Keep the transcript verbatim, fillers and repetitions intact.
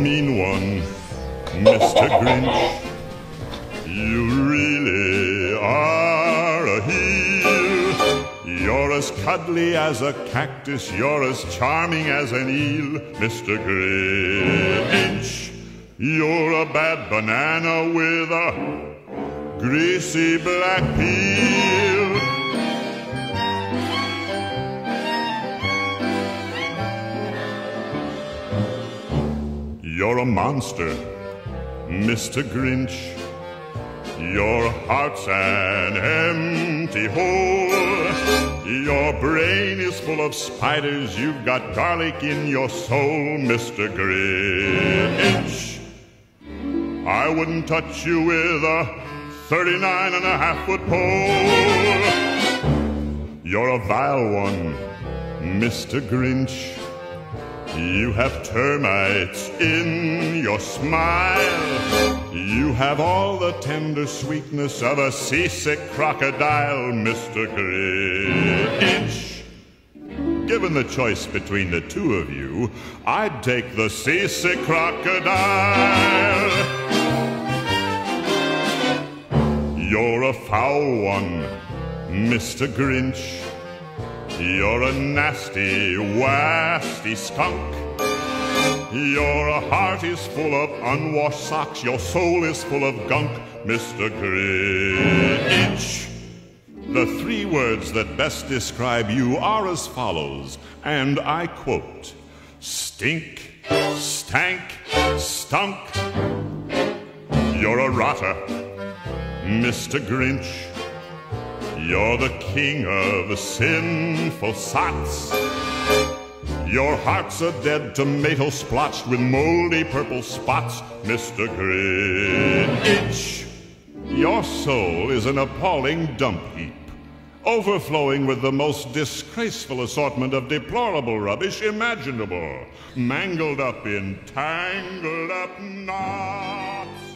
mean one, Mister Grinch. You really are a heel. You're as cuddly as a cactus, you're as charming as an eel, Mister Grinch. You're a bad banana with a greasy black peel. You're a monster, Mister Grinch. Your heart's an empty hole. Your brain is full of spiders. You've got garlic in your soul, Mister Grinch. I wouldn't touch you with a thirty-nine and a half foot pole. You're a vile one, Mister Grinch. You have termites in your smile. You have all the tender sweetness of a seasick crocodile, Mister Grinch. Given the choice between the two of you, I'd take the seasick crocodile. You're a foul one, Mister Grinch. You're a nasty, wasty skunk. Your heart is full of unwashed socks. Your soul is full of gunk, Mister Grinch. The three words that best describe you are as follows, and I quote: stink, stank, stunk. You're a rotter, Mister Grinch. You're the king of sinful sots. Your heart's a dead tomato splotched with moldy purple spots, Mister Grinch. Your soul is an appalling dump heap, overflowing with the most disgraceful assortment of deplorable rubbish imaginable, mangled up in tangled up knots.